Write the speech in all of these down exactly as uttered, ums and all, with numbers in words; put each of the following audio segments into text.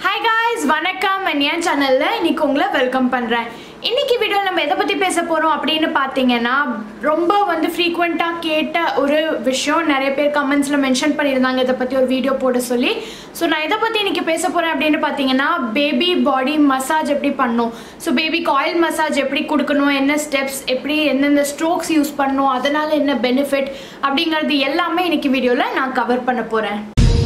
Hi guys, வணக்கம் என் சேனல்ல இன்னைக்கு உங்களை வெல்கம் பண்றேன். இன்னைக்கு வீடியோல நம்ம எதை பத்தி பேச போறோம் அப்படினு பாத்தீங்கன்னா ரொம்ப வந்து frequent-ஆ கேட்ட ஒரு விஷயம் நிறைய பேர் கமெண்ட்ஸ்ல மென்ஷன் பண்ணிருந்தாங்க இத பத்தி ஒரு வீடியோ போட சொல்லி. சோ நான் எதை பத்தி இன்னைக்கு பேச போறேன் அப்படினு பாத்தீங்கன்னா பேபி பாடி மசாஜ் எப்படி பண்ணனும். சோ பேபிக்கு ஆயில் மசாஜ் எப்படி கொடுக்கணும், என்ன ஸ்டெப்ஸ், எப்படி என்னென்ன ஸ்ட்ரோக்ஸ் யூஸ் பண்ணனும், அதனால என்ன பெனிஃபிட் அப்படிங்கிறது எல்லாமே இன்னைக்கு வீடியோல நான் கவர் பண்ண போறேன்.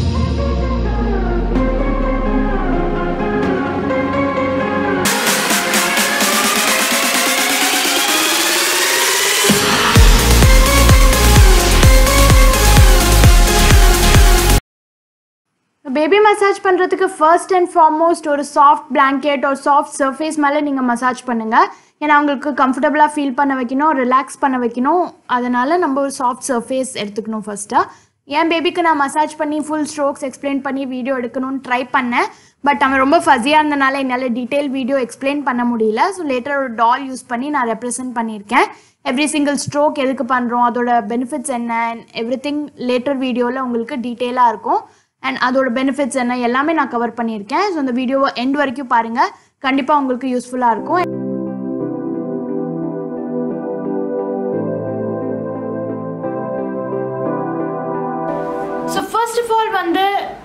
Baby massage பண்றதுக்கு first and foremost ஒரு soft blanket or soft surface மேல நீங்க மசாஜ் பண்ணுங்க. ஏன்னா உங்களுக்கு கம்ஃபர்ட்டபிளா ஃபீல் பண்ண வைக்கணும், ரிலாக்ஸ் பண்ண வைக்கணும். அதனால நம்ம ஒரு soft surface எடுத்துக்கணும் ஃபர்ஸ்டா. என் பேபிக்கு நான் மசாஜ் பண்ணி full strokes explain பண்ணி வீடியோ எடுக்கணும்னு ட்ரை பண்ணேன். பட் அவன் ரொம்ப ஃபஸியா இருந்தனால என்னால டீடைல் வீடியோ எக்ஸ்பிளைன் பண்ண முடியல. ஸோ லேட்டர் ஒரு டால் யூஸ் பண்ணி நான் ரெப்ரசென்ட் பண்ணியிருக்கேன். எவ்ரி சிங்கிள் ஸ்ட்ரோக் எதுக்கு பண்ணுறோம், அதோட பெனிஃபிட்ஸ் என்ன, எவ்ரி திங் லேட்டர் வீடியோவில் உங்களுக்கு டீட்டெயிலாக இருக்கும். அண்ட் அதோட பெனிஃபிட்ஸ் என்ன எல்லாமே நான் கவர் பண்ணியிருக்கேன். ஸோ அந்த வீடியோவை எண்ட் வரைக்கும் பாருங்கள், கண்டிப்பாக உங்களுக்கு யூஸ்ஃபுல்லாக இருக்கும். ஸோ ஃபர்ஸ்ட் ஆஃப் ஆல் வந்து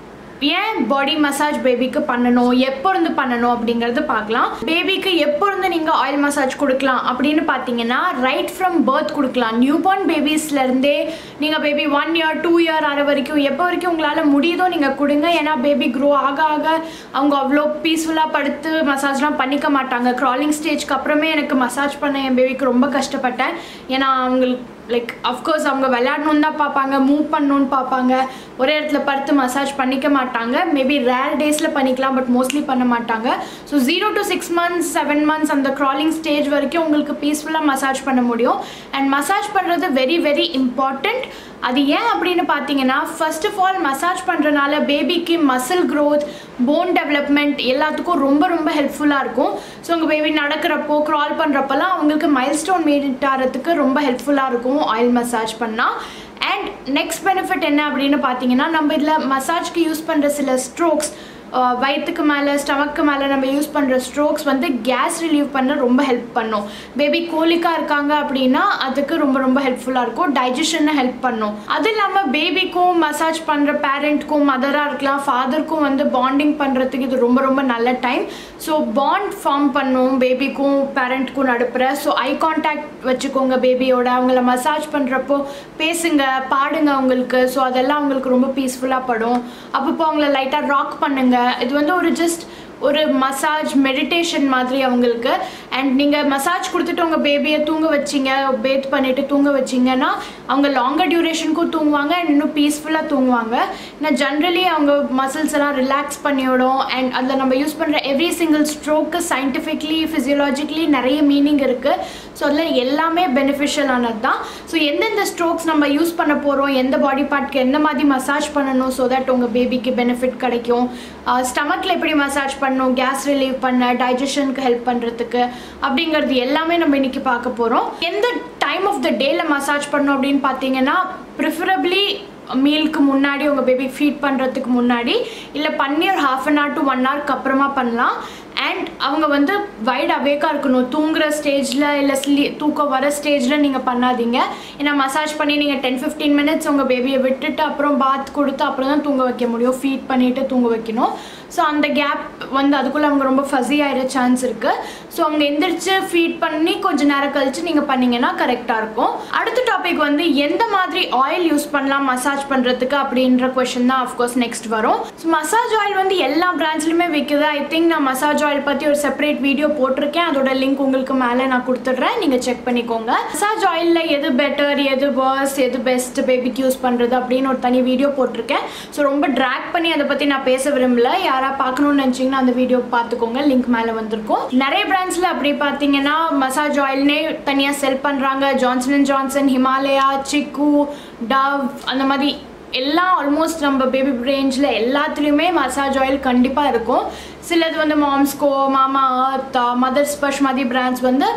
ஏன் பாடி மசாஜ் பேபிக்கு பண்ணணும், எப்போ இருந்து பண்ணணும் அப்படிங்கிறது பார்க்கலாம். பேபிக்கு எப்போ இருந்து நீங்கள் ஆயில் மசாஜ் கொடுக்கலாம் அப்படின்னு பார்த்தீங்கன்னா ரைட் ஃப்ரம் பர்த் கொடுக்கலாம். நியூ பார்ன் பேபிஸ்லேருந்தே நீங்கள் baby one year two year ஆகிற வரைக்கும் எப்போ வரைக்கும் உங்களால் முடியுதோ நீங்கள் கொடுங்க. ஏன்னா பேபி க்ரோ ஆக ஆக அவங்க அவ்வளோ பீஸ்ஃபுல்லாக படுத்து மசாஜ்லாம் பண்ணிக்க மாட்டாங்க. க்ராலிங் ஸ்டேஜ்க்கு அப்புறமே எனக்கு மசாஜ் பண்ண என் பேபிக்கு ரொம்ப கஷ்டப்பட்டேன். ஏன்னா அவங்களுக்கு லைக் அஃப்கோர்ஸ் அவங்க விளையாடணுன்னு தான் பார்ப்பாங்க, மூவ் பண்ணணுன்னு பார்ப்பாங்க, ஒரே இடத்துல படுத்து மசாஜ் பண்ணிக்க மாட்டாங்க. மேபி ரேர் டேஸில் பண்ணிக்கலாம், பட் மோஸ்ட்லி பண்ண மாட்டாங்க. So zero to six months seven months அந்த க்ராலிங் ஸ்டேஜ் வரைக்கும் உங்களுக்கு பீஸ்ஃபுல்லாக மசாஜ் பண்ண முடியும். அண்ட் மசாஜ் பண்ணுறது வெரி வெரி இம்பார்ட்டண்ட். அது ஏன் அப்படின்னு பார்த்தீங்கன்னா ஃபர்ஸ்ட் ஆஃப் ஆல் மசாஜ் பண்ணுறதுனால பேபிக்கு மசில் க்ரோத், போன் டெவலப்மெண்ட் எல்லாத்துக்கும் ரொம்ப ரொம்ப ஹெல்ப்ஃபுல்லாக இருக்கும். ஸோ உங்கள் பேபி நடக்கிறப்போ க்ரால் பண்ணுறப்பெல்லாம் அவங்களுக்கு மைல்ஸ்டோன் மீட் ஆகிறதுக்கு ரொம்ப ஹெல்ப்ஃபுல்லாக இருக்கும் ஆயில் மசாஜ் பண்ணால். அண்ட் நெக்ஸ்ட் பெனிஃபிட் என்ன அப்படின்னு பார்த்தீங்கன்னா நம்ம இதில் மசாஜ்க்கு யூஸ் பண்ணுற சில ஸ்ட்ரோக்ஸ், வயிற்றுக்கு மேலே ஸ்டமக்கு மேலே நம்ம யூஸ் பண்ணுற ஸ்ட்ரோக்ஸ் வந்து கேஸ் ரிலீவ் பண்ண ரொம்ப ஹெல்ப் பண்ணும். பேபி கோலிக்காக இருக்காங்க அப்படின்னா அதுக்கு ரொம்ப ரொம்ப ஹெல்ப்ஃபுல்லாக இருக்கும். டைஜஷனை ஹெல்ப் பண்ணும். அது இல்லாமல் பேபிக்கும் மசாஜ் பண்ணுற பேரண்ட்க்கும், மதராக இருக்கலாம், ஃபாதருக்கும் வந்து பாண்டிங் பண்ணுறதுக்கு இது ரொம்ப ரொம்ப நல்ல டைம். ஸோ பாண்ட் ஃபார்ம் பண்ணும் பேபிக்கும் பேரண்ட்க்கும் நடுப்புற. ஸோ ஐ கான்டாக்ட் வச்சுக்கோங்க பேபியோட. அவங்கள மசாஜ் பண்ணுறப்போ பேசுங்க, பாடுங்க அவங்களுக்கு. ஸோ அதெல்லாம் அவங்களுக்கு ரொம்ப பீஸ்ஃபுல்லாக படும். அப்பப்போ அவங்கள லைட்டாக ராக் பண்ணுங்க. இது வந்து ஒரு ஜஸ்ட் ஒரு மசாஜ் மெடிடேஷன் மாதிரி அவங்களுக்கு. அண்ட் நீங்கள் மசாஜ் கொடுத்துட்டு உங்கள் பேபியை தூங்க வச்சிங்க, பேத் பண்ணிவிட்டு தூங்க வச்சிங்கன்னா அவங்க லாங்கர் டியூரேஷனுக்கும் தூங்குவாங்க அண்ட் இன்னும் பீஸ்ஃபுல்லாக தூங்குவாங்க. ஏன்னா ஜென்ரலி அவங்க மசில்ஸ் எல்லாம் ரிலாக்ஸ் பண்ணிவிடும். அண்ட் அதில் நம்ம யூஸ் பண்ணுற எவ்ரி சிங்கிள் ஸ்ட்ரோக்கு சயின்டிஃபிக்லி ஃபிசியோலாஜிக்கலி நிறைய மீனிங் இருக்குது. ஸோ அதில் எல்லாமே பெனிஃபிஷியல் ஆனது தான். ஸோ எந்தெந்த ஸ்ட்ரோக்ஸ் நம்ம யூஸ் பண்ண போகிறோம், எந்த பாடி பார்ட்க்கு எந்த மாதிரி மசாஜ் பண்ணணும் ஸோ தட் உங்கள் பேபிக்கு பெனிஃபிட் கிடைக்கும், ஸ்டமக்கில் எப்படி மசாஜ் பண்ணணும், கேஸ் ரிலீவ் பண்ண, டைஜஷனுக்கு ஹெல்ப் பண்ணுறதுக்கு அப்படிங்கிறது எல்லாமே நம்ம இன்றைக்கி பார்க்க போகிறோம். எந்த டைம் ஆஃப் த டேயில் மசாஜ் பண்ணணும் அப்படின்னு பார்த்தீங்கன்னா ப்ரிஃபரபிளி மீலுக்கு முன்னாடி, உங்கள் பேபி ஃபீட் பண்ணுறதுக்கு முன்னாடி, இல்லை பண்ணி ஒரு half an hour to one ஹவருக்கு அப்புறமா பண்ணலாம். அண்ட் அவங்க வந்து வைட் அவேக்காக இருக்கணும். தூங்குகிற ஸ்டேஜில் இல்லை ஸ்லீ தூக்கம் வர ஸ்டேஜில் நீங்கள் பண்ணாதீங்க. ஏன்னா மசாஜ் பண்ணி நீங்கள் டென் ஃபிஃப்டீன் மினிட்ஸ் உங்கள் பேபியை விட்டுட்டு அப்புறம் பாத் கொடுத்து அப்புறம் தான் தூங்க வைக்க முடியும். ஃபீட் பண்ணிவிட்டு தூங்க வைக்கணும். ஸோ அந்த கேப் வந்து அதுக்குள்ளே அவங்க ரொம்ப ஃபஸி ஆகிற சான்ஸ் இருக்குது. ஸோ அவங்க எந்திரிச்சு ஃபீட் பண்ணி கொஞ்சம் நேரம் கழித்து நீங்கள் பண்ணிங்கன்னா கரெக்டாக இருக்கும். அடுத்த டாபிக் வந்து எந்த மாதிரி ஆயில் யூஸ் பண்ணலாம் மசாஜ் பண்ணுறதுக்கு அப்படின்ற கொஷின் தான் அஃப்கோர்ஸ் நெக்ஸ்ட் வரும். ஸோ மசாஜ் ஆயில் வந்து எல்லா பிராண்ட்ஸ்லையுமே விற்குது. ஐ திங்க் நான் மசாஜ் ஆயில் பற்றி ஒரு செப்பரேட் வீடியோ போட்டிருக்கேன். அதோட லிங்க் உங்களுக்கு மேலே நான் கொடுத்துட்றேன், நீங்கள் செக் பண்ணிக்கோங்க. மசாஜ் ஆயிலில் எது பெட்டர், எது வர்ஸ், எது பெஸ்ட் பேபிக்கு யூஸ் பண்ணுறது அப்படின்னு ஒரு தனி வீடியோ போட்டிருக்கேன். ஸோ ரொம்ப ட்ராக் பண்ணி அதை பற்றி நான் பேச விரும்பல. யாராவது பார்க்கணும்னு நினச்சிங்கன்னா அந்த வீடியோ பார்த்துக்கோங்க, லிங்க் மேலே வந்திருக்கும். நிறைய பிராண்ட்ஸில் அப்படி பார்த்தீங்கன்னா மசாஜ் ஆயில்னே தனியாக செல் பண்ணுறாங்க. ஜான்சன் அண்ட் ஜான்சன், ஹிமாலயா, சிக்கு, டவ், அந்த மாதிரி எல்லாம் ஆல்மோஸ்ட் நம்ம பேபி ரேஞ்சில் எல்லாத்துலேயுமே மசாஜ் ஆயில் கண்டிப்பாக இருக்கும். சிலது வந்து மாம்ஸ்கோ, மாமா அர்த், மதர்ஸ் ஸ்பர்ஷ் மாதிரி பிராண்ட்ஸ் வந்து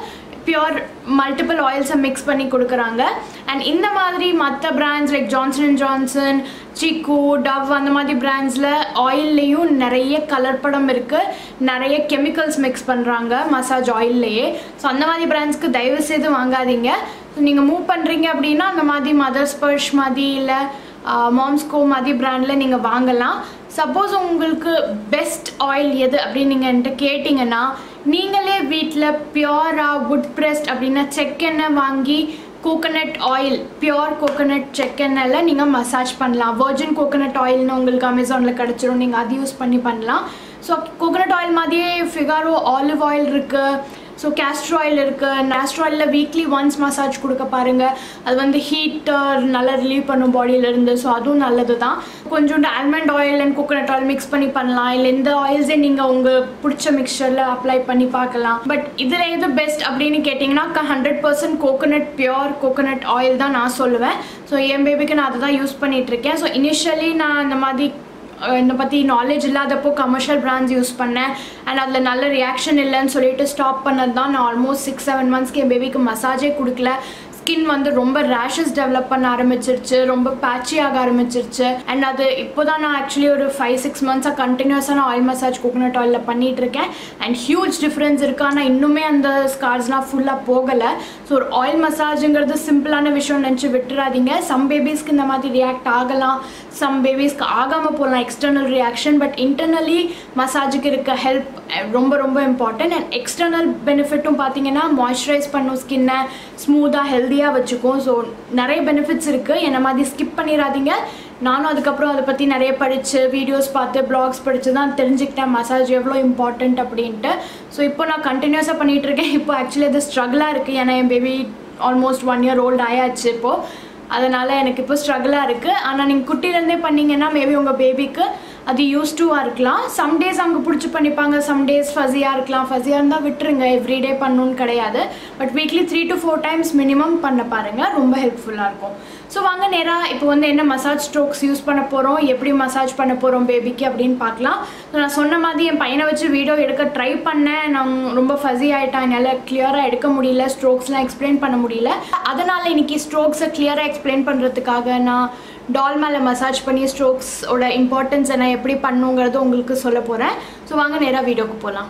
பியூர் மல்டிபிள் ஆயில்ஸை மிக்ஸ் பண்ணி கொடுக்குறாங்க. அண்ட் இந்த மாதிரி மற்ற brands like Johnson and Johnson, Chicco, Dove அந்த மாதிரி பிராண்ட்ஸில் ஆயில்லையும் நிறைய கலர்படம் இருக்குது, நிறைய கெமிக்கல்ஸ் மிக்ஸ் பண்ணுறாங்க மசாஜ் ஆயில்லையே. ஸோ அந்த மாதிரி பிராண்ட்ஸ்க்கு தயவு செய்து வாங்காதீங்க. ஸோ நீங்கள் மூவ் பண்ணுறீங்க அப்படின்னா அந்த மாதிரி மதர்ஸ் பர்ஷ் மாதிரி இல்லை மாம்ஸ்கோ மாதிரி பிராண்டில் நீங்கள் வாங்கலாம். சப்போஸ் உங்களுக்கு பெஸ்ட் ஆயில் எது அப்படின்னு நீங்கள் என்கிட்ட கேட்டிங்கன்னா நீங்களே வீட்டில் பியூராக வுட் ப்ரெஸ்ட் அப்படின்னா செக்கெண்ணெய் வாங்கி கோகோனட் ஆயில், பியூர் கோகோனட் செக்கெண்ணெயில் நீங்கள் மசாஜ் பண்ணலாம். வெர்ஜின் கோகோனட் ஆயில்னு உங்களுக்கு அமேசானில் கிடச்சிரும், நீங்கள் அது யூஸ் பண்ணி பண்ணலாம். ஸோ கோகோனட் ஆயில் மாதிரியே ஃபிகாரோ ஆலிவ் ஆயில் இருக்குது, ஸோ கேஸ்டர் ஆயில் இருக்குது. கேஸ்டர் ஆயிலில் வீக்லி ஒன்ஸ் மசாஜ் கொடுக்க பாருங்கள். அது வந்து ஹீட் நல்லா ரிலீவ் பண்ணும் பாடியிலேருந்து. ஸோ அதுவும் நல்லது தான். கொஞ்சோண்டு almond oil and coconut oil mix பண்ணி பண்ணலாம். இல்லை இந்த ஆயில்ஸே நீங்கள் உங்கள் பிடிச்ச மிக்சரில் அப்ளை பண்ணி பார்க்கலாம். பட் இதில் எது பெஸ்ட் அப்படின்னு கேட்டிங்கன்னா hundred percent coconut pure coconut oil தான் நான் சொல்லுவேன். ஸோ என் பேபிக்கு நான் அதை தான் யூஸ் பண்ணிகிட்ருக்கேன். ஸோ இனிஷியலி நான் இந்த மாதிரி என்னை பற்றி நாலேஜ் இல்லாதப்போ கமர்ஷியல் பிராண்ட்ஸ் யூஸ் பண்ணேன். அண்ட் அதில் நல்ல ரியாக்ஷன் இல்லைன்னு சொல்லிட்டு ஸ்டாப் பண்ணது தான். நான் ஆல்மோஸ்ட் சிக்ஸ் செவன் மந்த்ஸ்க்கு என் பேபிக்கு மசாஜே கொடுக்கல. ஸ்கின் வந்து ரொம்ப ரேஷஸ் டெவலப் பண்ண ஆரம்பிச்சிருச்சு, ரொம்ப பேட்சி ஆக ஆரம்பிச்சிருச்சு. அண்ட் அது இப்போ தான் நான் ஆக்சுவலி ஒரு ஃபைவ் சிக்ஸ் மந்த்ஸாக கண்டினியூஸாக நான் ஆயில் மசாஜ் கோகோனட் ஆயிலில் பண்ணிகிட்டு இருக்கேன். அண்ட் ஹியூஜ் டிஃப்ரென்ஸ் இருக்குது. ஆனால் இன்னுமே அந்த ஸ்கார்ஸ்லாம் ஃபுல்லாக போகலை. ஸோ ஒரு ஆயில் மசாஜுங்கிறது சிம்பிளான விஷயம் நினச்சி விட்டுறாதீங்க. சம் பேபிஸ்க்கு இந்த மாதிரி ரியாக்ட் ஆகலாம், சம் பேபிஸ்க்கு ஆகாமல் போகலாம் எக்ஸ்டர்னல் ரியாக்ஷன். பட் இன்டர்னலி மசாஜுக்கு இருக்க ஹெல்ப் ரொம்ப ரொம்ப இம்பார்ட்டன்ட். அண்ட் எக்ஸ்டர்னல் பெனிஃபிட்டும் பார்த்தீங்கன்னா மாய்ஸ்சரைஸ் பண்ணும், ஸ்கின்னை ஸ்மூத்தாக ஹெல்த்தியாக வச்சுக்கும். ஸோ நிறைய பெனிஃபிட்ஸ் இருக்குது. என்ன மாதிரி ஸ்கிப் பண்ணிடாதீங்க. நானும் அதுக்கப்புறம் அதை பற்றி நிறைய படித்து வீடியோஸ் பார்த்து ப்ளாக்ஸ் படித்து தான் தெரிஞ்சுக்கிட்டேன் மசாஜ் எவ்வளோ இம்பார்ட்டண்ட் அப்படின்ட்டு. ஸோ இப்போ நான் கண்டினியூஸாக பண்ணிகிட்டு இருக்கேன். இப்போ ஆக்சுவலி அது ஸ்ட்ரகிளாக இருக்குது. ஏன்னா என் baby almost one year old ஆயாச்சு இப்போது. அதனால் எனக்கு இப்போ ஸ்ட்ரகிளாக இருக்குது. ஆனால் நீங்கள் குட்டிலேருந்தே பண்ணிங்கன்னா மேபி உங்கள் பேபிக்கு அது யூஸ்டுவாக இருக்கலாம். சம் டேஸ் அவங்க பிடிச்சி பண்ணிப்பாங்க, சம் டேஸ் ஃபஸியாக இருக்கலாம். ஃபஸியாக இருந்தால் விட்டுருங்க, எவ்ரிடே பண்ணணுன்னு கிடையாது. But weekly three to four times minimum பண்ண பாருங்கள், ரொம்ப ஹெல்ப்ஃபுல்லாக இருக்கும். ஸோ வாங்க நேராக இப்போ வந்து என்ன மசாஜ் ஸ்ட்ரோக்ஸ் யூஸ் பண்ண போகிறோம், எப்படி மசாஜ் பண்ண போகிறோம் பேபிக்கு அப்படின்னு பார்க்கலாம். ஸோ நான் சொன்ன மாதிரி என் பையனை வச்சு வீடியோ எடுக்க ட்ரை பண்ணேன். நான் ரொம்ப ஃபஸி ஆகிட்டேன், என்னால் கிளியராக எடுக்க முடியல, ஸ்ட்ரோக்ஸ்லாம் எக்ஸ்பிளைன் பண்ண முடியல. அதனால் இன்றைக்கி ஸ்ட்ரோக்ஸை கிளியராக எக்ஸ்பிளைன் பண்ணுறதுக்காக நான் டால் மேலே மசாஜ் பண்ணி ஸ்ட்ரோக்ஸோட இம்பார்ட்டன்ஸ் என்ன எப்படி பண்ணுங்கிறது உங்களுக்கு சொல்ல போகிறேன். ஸோ வாங்க நேராக வீடியோக்கு போகலாம்.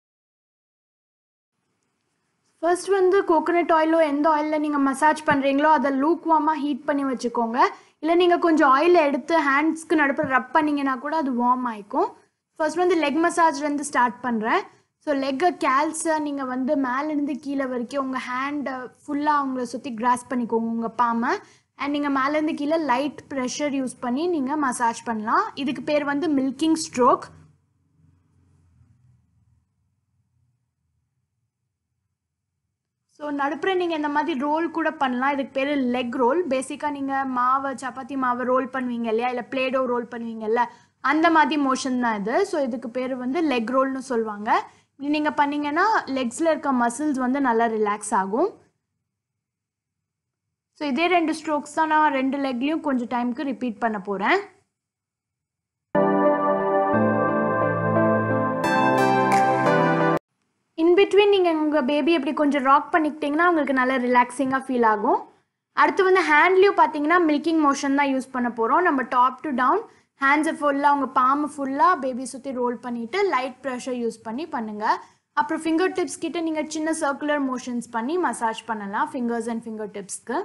ஃபர்ஸ்ட் வந்து கோகோனட் ஆயிலோ எந்த ஆயிலில் நீங்கள் மசாஜ் பண்ணுறீங்களோ அதை லூக் வார்மாக ஹீட் பண்ணி வச்சுக்கோங்க. இல்லை நீங்கள் கொஞ்சம் ஆயில் எடுத்து ஹேண்ட்ஸ்க்கு நடுப்புற ரப் பண்ணிங்கன்னா கூட அது வார்ம் ஆகிக்கும். ஃபர்ஸ்ட் வந்து லெக் மசாஜ்லேருந்து ஸ்டார்ட் பண்ணுறேன். ஸோ லெக்கை கேல்ஸை நீங்கள் வந்து மேலேருந்து கீழே வரைக்கும் உங்கள் ஹேண்டை ஃபுல்லாக அவங்கள சுற்றி கிராஸ் பண்ணிக்கோங்க, உங்கள் பாமை. அண்ட் நீங்கள் மேலேருந்து கீழே லைட் ப்ரெஷர் யூஸ் பண்ணி நீங்கள் மசாஜ் பண்ணலாம். இதுக்கு பேர் வந்து மில்கிங் ஸ்ட்ரோக். ஸோ நடுப்புற நீங்கள் இந்த மாதிரி ரோல் கூட பண்ணலாம். இதுக்கு பேர் லெக் ரோல். பேசிக்காக நீங்கள் மாவை சப்பாத்தி மாவை ரோல் பண்ணுவீங்க இல்லையா, இல்லை பிளேடோ ரோல் பண்ணுவீங்கல்ல, அந்த மாதிரி மோஷன் தான் இது. ஸோ இதுக்கு பேர் வந்து லெக் ரோல்னு சொல்லுவாங்க. இப்படி நீங்கள் பண்ணிங்கன்னா லெக்ஸில் இருக்க மசில்ஸ் வந்து நல்லா ரிலாக்ஸ் ஆகும். ஸோ இதே ரெண்டு ஸ்ட்ரோக்ஸ் தான் நான் ரெண்டு லெக்லையும் கொஞ்சம் டைமுக்கு ரிப்பீட் பண்ண போகிறேன். இன்பிட்வீன் நீங்கள் உங்கள் பேபி எப்படி கொஞ்சம் ராக் பண்ணிக்கிட்டிங்கன்னா உங்களுக்கு நல்லா ரிலாக்ஸிங்காக ஃபீல் ஆகும். அடுத்து வந்து ஹேண்ட்லேயும் பார்த்தீங்கன்னா மில்கிங் மோஷன் தான் யூஸ் பண்ண போகிறோம். நம்ம டாப் டு டவுன் ஹேண்ட்ஸை ஃபுல்லாக உங்கள் பாம்பு ஃபுல்லாக பேபி சுற்றி ரோல் பண்ணிவிட்டு லைட் ப்ரெஷர் யூஸ் பண்ணி பண்ணுங்கள். அப்புறம் ஃபிங்கர் டிப்ஸ் கிட்ட நீங்கள் சின்ன சர்க்குலர் மோஷன்ஸ் பண்ணி மசாஜ் பண்ணலாம் ஃபிங்கர்ஸ் அண்ட் ஃபிங்கர் டிப்ஸ்க்கு.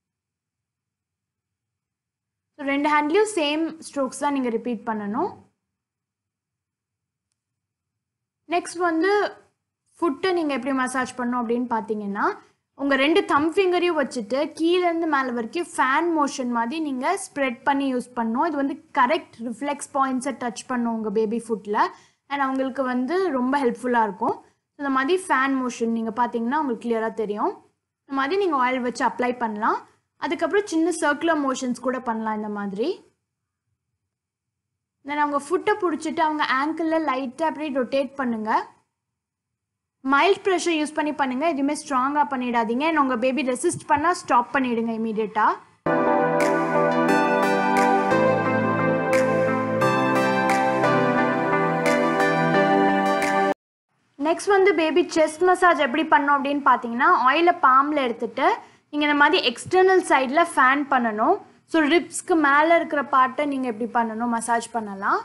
ஸோ ரெண்டு ஹேண்ட்லேயும் சேம் ஸ்ட்ரோக்ஸ் தான் நீங்கள் ரிப்பீட் பண்ணணும். நெக்ஸ்ட் வந்து ஃபுட்டை நீங்கள் எப்படி மசாஜ் பண்ணணும் அப்படின்னு பார்த்தீங்கன்னா உங்கள் ரெண்டு தம் ஃபிங்கரையும் வச்சுட்டு கீழேருந்து மேலே வரைக்கும் ஃபேன் மோஷன் மாதிரி நீங்கள் ஸ்ப்ரெட் பண்ணி யூஸ் பண்ணணும். இது வந்து கரெக்ட் ரிஃப்ளெக்ஸ் பாயிண்ட்ஸை டச் பண்ணும் உங்கள் பேபி ஃபுட்டில். அண்ட் அவங்களுக்கு வந்து ரொம்ப ஹெல்ப்ஃபுல்லாக இருக்கும். இந்த மாதிரி ஃபேன் மோஷன் நீங்கள் பார்த்தீங்கன்னா உங்களுக்கு கிளியராக தெரியும். இந்த மாதிரி நீங்கள் ஆயில் வச்சு அப்ளை பண்ணலாம். அதுக்கப்புறம் சின்ன சர்க்குலர் மோஷன்ஸ் கூட பண்ணலாம் இந்த மாதிரி. தென் அவங்க ஃபுட்டை பிடிச்சிட்டு அவங்க ஆங்கிளில் லைட்டாக அப்படியே ரொட்டேட் பண்ணுங்கள். மைல்ட் ப்ரெஷர் யூஸ் பண்ணி பண்ணுங்கள், எதுவுமே ஸ்ட்ராங்காக பண்ணிடாதீங்க. அண்ட் உங்கள் பேபி ரெசிஸ்ட் பண்ணால் ஸ்டாப் பண்ணிவிடுங்க இமீடியட்டாக. நெக்ஸ்ட் வந்து பேபி செஸ்ட் மசாஜ் எப்படி பண்ணணும் அப்படின்னு பார்த்தீங்கன்னா ஆயிலை பாம்பில் எடுத்துகிட்டு நீங்கள் இந்த மாதிரி எக்ஸ்டர்னல் சைடில் ஃபேன் பண்ணணும். ஸோ ரிப்ஸ்க்கு மேலே இருக்கிற பார்ட்டை நீங்கள் எப்படி பண்ணணும் மசாஜ் பண்ணலாம்.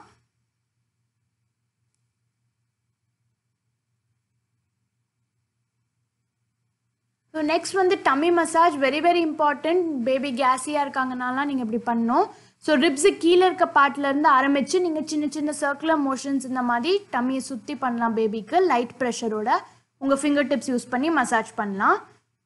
ஸோ நெக்ஸ்ட் வந்து tummy massage very very important. Baby கேஸியாக இருக்காங்கனாலாம் நீங்கள் இப்படி பண்ணணும். ஸோ ரிப்ஸு கீழே இருக்க பார்ட்லேருந்து ஆரம்பித்து நீங்கள் சின்ன சின்ன சர்க்குலர் மோஷன்ஸ் இந்த மாதிரி டம்மியை சுற்றி பண்ணலாம். பேபிக்கு லைட் ப்ரெஷரோட உங்கள் ஃபிங்கர் டிப்ஸ் யூஸ் பண்ணி மசாஜ் பண்ணலாம்.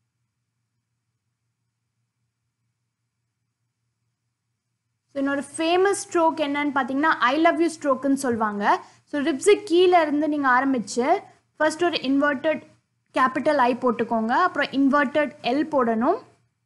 ஸோ என்னோட ஃபேமஸ் ஸ்ட்ரோக் என்னன்னு பார்த்தீங்கன்னா ஐ லவ் யூ ஸ்ட்ரோக்குன்னு சொல்லுவாங்க. ஸோ ரிப்ஸு கீழே இருந்து நீங்கள் ஆரம்பித்து ஃபர்ஸ்ட் ஒரு இன்வெர்டட் கேபிட்டல் ஐ போட்டுக்கோங்க. அப்புறம் இன்வெர்டட் எல் போடணும்.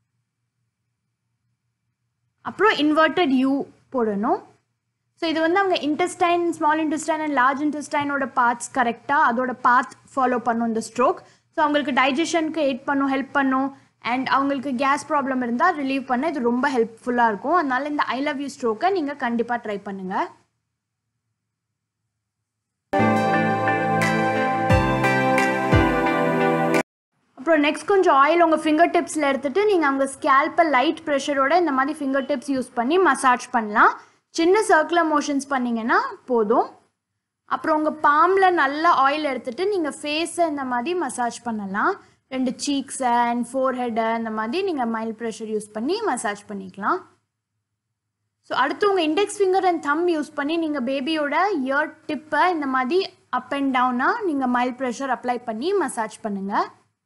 அப்புறம் இன்வெர்டட் யூ போடணும். ஸோ இது வந்து அவங்க intestine small intestine and large இன்டெஸ்டைனோட பார்ட்ஸ் கரெக்டாக அதோட பாத் ஃபாலோ பண்ணும் இந்த ஸ்ட்ரோக். ஸோ அவங்களுக்கு டைஜஷனுக்கு எய்ட் பண்ணும், ஹெல்ப் பண்ணும். அண்ட் அவங்களுக்கு கேஸ் ப்ராப்ளம் இருந்தால் ரிலீவ் பண்ண இது ரொம்ப ஹெல்ப்ஃபுல்லாக இருக்கும். அதனால இந்த ஐ லவ் யூ ஸ்ட்ரோக்கை நீங்கள் கண்டிப்பாக ட்ரை பண்ணுங்கள். அப்புறம் நெக்ஸ்ட் கொஞ்சம் ஆயில் உங்கள் ஃபிங்கர் டிப்ஸில் எடுத்துகிட்டு நீங்கள் அவங்க ஸ்கேல்ப்பை லைட் ப்ரெஷரோட இந்த மாதிரி ஃபிங்கர் டிப்ஸ் யூஸ் பண்ணி மசாஜ் பண்ணலாம். சின்ன சர்க்குலர் மோஷன்ஸ் பண்ணிங்கன்னா போதும். அப்புறம் உங்கள் பாம்பில் நல்லா ஆயில் எடுத்துகிட்டு நீங்கள் ஃபேஸை இந்த மாதிரி மசாஜ் பண்ணலாம். ரெண்டு சீக்ஸை அண்ட் ஃபோர் ஹெட்டை இந்த மாதிரி நீங்கள் மைல்ட் ப்ரெஷர் யூஸ் பண்ணி மசாஜ் பண்ணிக்கலாம். ஸோ அடுத்து உங்கள் index finger and thumb use பண்ணி நீங்கள் பேபியோட இயர் டிப்பை இந்த மாதிரி அப் அண்ட் டவுனாக நீங்கள் மைல்ட் ப்ரெஷர் அப்ளை பண்ணி மசாஜ் பண்ணுங்கள்.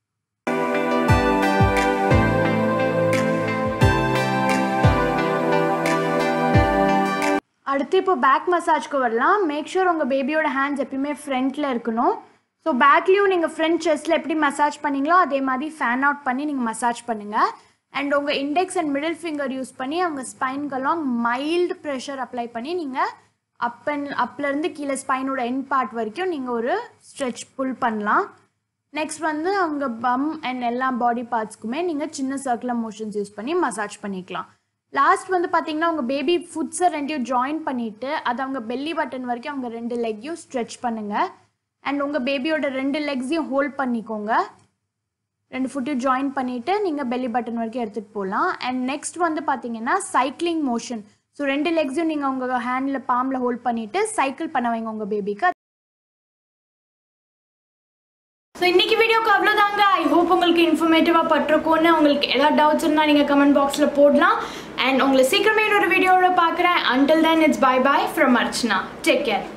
அடுத்து இப்போ பேக் மசாஜ்க்கு வரலாம். மேக் ஷூர் உங்கள் பேபியோட ஹேண்ட்ஸ் எப்பயுமே ஃப்ரண்ட்டில் இருக்கணும். ஸோ பேக்லேயும் நீங்கள் ஃப்ரண்ட் செஸ்ட்டில் எப்படி மசாஜ் பண்ணிங்களோ அதே மாதிரி ஃபேன் அவுட் பண்ணி நீங்கள் மசாஜ் பண்ணுங்கள். அண்ட் உங்கள் index and middle finger use பண்ணி அவங்க ஸ்பைன்கெல்லாம் மைல்டு ப்ரெஷர் அப்ளை பண்ணி நீங்கள் அப் அண்ட் அப்லேருந்து கீழே ஸ்பைனோட எண்ட் பார்ட் வரைக்கும் நீங்கள் ஒரு ஸ்ட்ரெச் புல் பண்ணலாம். நெக்ஸ்ட் வந்து அவங்க பம் அண்ட் எல்லா பாடி பார்ட்ஸ்க்குமே நீங்கள் சின்ன சர்க்குலர் மோஷன்ஸ் யூஸ் பண்ணி மசாஜ் பண்ணிக்கலாம். லாஸ்ட் வந்து பார்த்தீங்கன்னா உங்கள் பேபி ஃபுட்ஸை ரெண்டையும் ஜாயின் பண்ணிவிட்டு அது அவங்க பெல்லி பட்டன் வரைக்கும் அவங்க ரெண்டு லெக்கையும் ஸ்ட்ரெச் பண்ணுங்கள். அண்ட் உங்கள் பேபியோட ரெண்டு லெக்ஸையும் ஹோல்ட் பண்ணிக்கோங்க. ரெண்டு ஃபுட்டையும் ஜாயின் பண்ணிவிட்டு நீங்கள் பெல்லி பட்டன் வரைக்கும் எடுத்துகிட்டு போகலாம். அண்ட் நெக்ஸ்ட் வந்து பார்த்தீங்கன்னா சைக்கிளிங் மோஷன். ஸோ ரெண்டு லெக்ஸையும் நீங்கள் உங்கள் ஹேண்டில் பாம்பில் ஹோல்ட் பண்ணிவிட்டு சைக்கிள் பண்ண வைங்க உங்கள் பேபிக்கு. ஸோ இன்றைக்கி வீடியோக்கு அவ்வளோதாங்க. ஐ ஹோப் உங்களுக்கு இன்ஃபர்மேட்டிவாக பட்டிருக்கோன்னு. உங்களுக்கு எல்லா டவுட்ஸ் இருந்தால் நீங்கள் கமெண்ட் பாக்ஸில் போடலாம். அண்ட் உங்களை சீக்கிரமே இன்னொரு வீடியோவில் பார்க்குறேன். Until then it's bye bye from Archana. Take care.